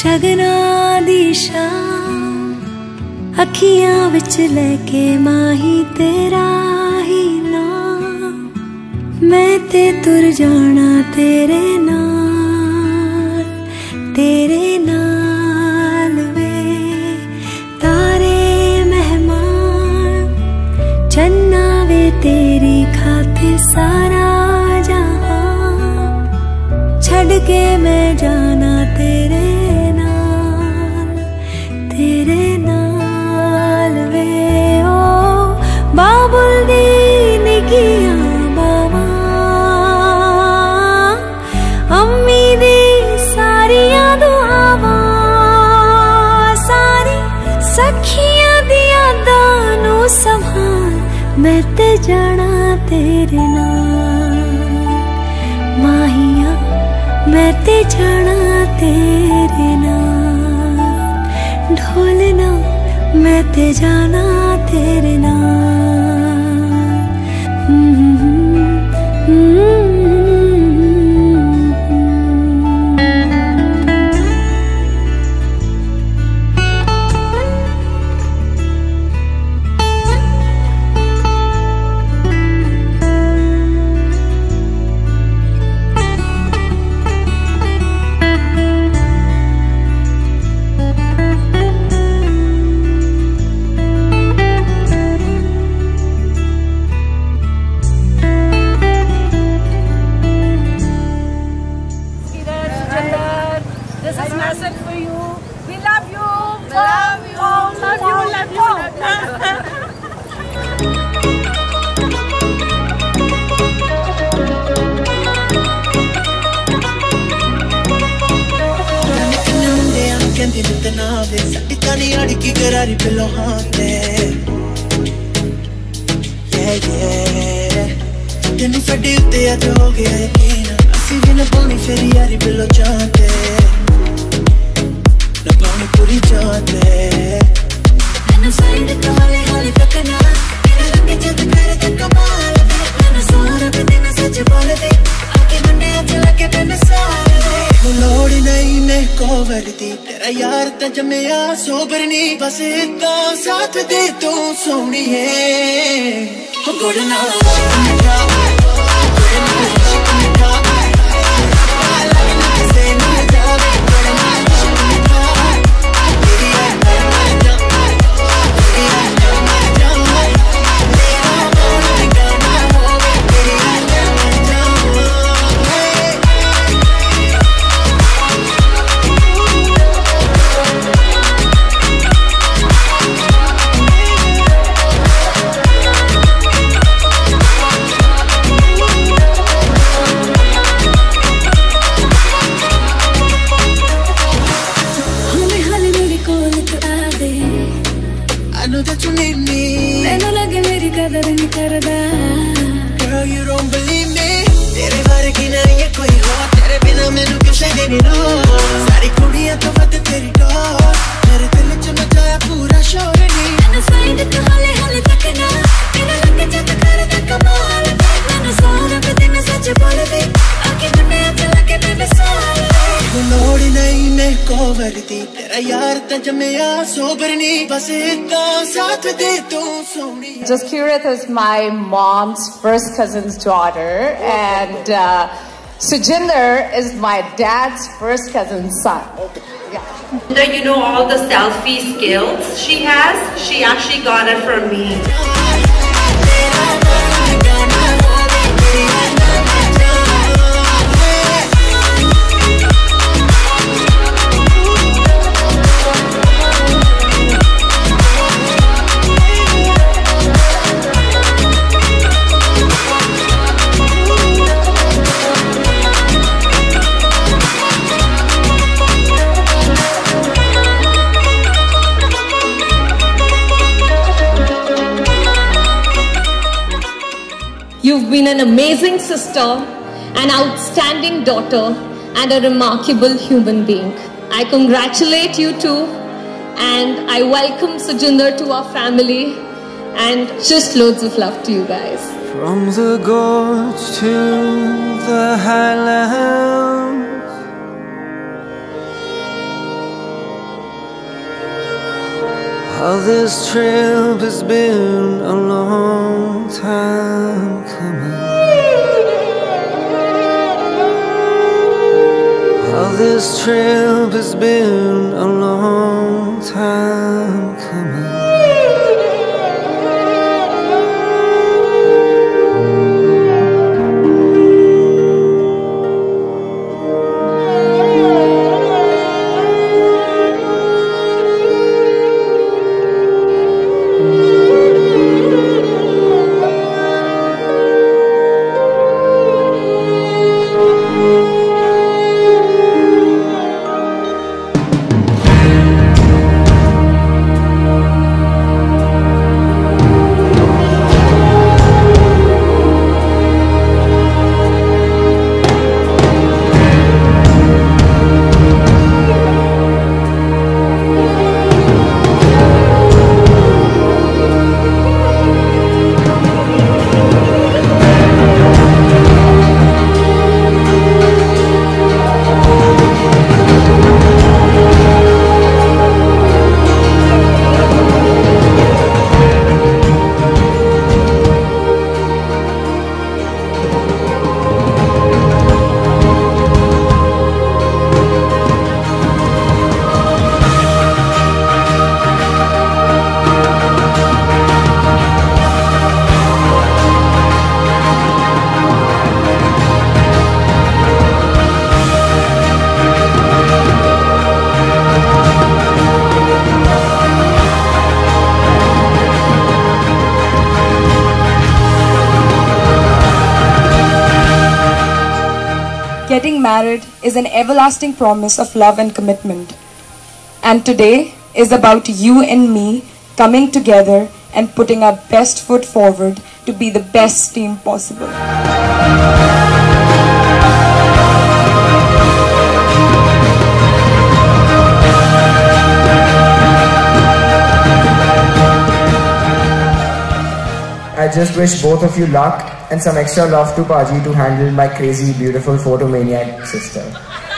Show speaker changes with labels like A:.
A: शगना दी शाम अखियां विच लेके माही तेरा ही नाम मैं ते तुर जाना तेरे नाल वे तारे मेहमान चन्ना वे तेरी खातिर सारा जहां छड़ के मैं जाना तेरे नाल वे ओ बाबुल दी निकिया बावा अम्मी दी सारिया दुआवा सारी सखियां दी यादां नू संभाल मैं ते जाना तेरे नाल माहिया मैं ते जाना तेरे नाल ढोलना मैं ते जाना तेरे तेन साडे उत्ते अज हो गया यकीन असी भी न पानी फिर यारी बिलो चाहते न पानी पूरी चाहते मैनू साइड तो हाले हाले तकना तेरे लगे जद कर ते कमाल मैनू सारा भी दिन सच बोल दे आके मन्ने अज लगे तेन सारे लोड़ नहीं ने कोवर दी तेरा यार ता जम्मिया सोबर नी बस इतना साथ दे तू सोहणीए गुड़ना Girl, you don't believe me तेरे बारे की नहीं है कोई हो तेरे बिना मैनू किसे नहीं रो सारी कुड़ियां तो वध तेरी डोर मेरे दिल च मचाया पूरा शोर नी मैनू साइड तो हाले हाले तकना तेरा लगे जद कर ते कमाल मैनू सारा भी दिन सच बोल दे आके मन्ने अज लगे तेरे सारे लोड़ नहीं ने कोवर दी तेरा यार ता जम्मिया सोबर नी बस इतना साथ दे तू सोहणी
B: Jaskirat is my mom's first cousin's daughter and Sujinder is my dad's first cousin's son.
C: Yeah. You know all the selfie skills she has? She actually got it from me.
D: You've been an amazing sister, an outstanding daughter, and a remarkable human being. I congratulate you too, and I welcome Sujinder to our family, and just loads of love to you guys.
E: From the gorge to the highlands, how this trip has been a long time coming. How this trip has been a long time coming.
F: Getting married is an everlasting promise of love and commitment. And today is about you and me coming together and putting our best foot forward to be the best team possible.
G: I just wish both of you luck and some extra love to Paji to handle my crazy, beautiful photomaniac sister.